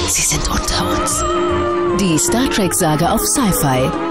Sie sind unter uns. Die Star Trek-Sage auf Sci-Fi.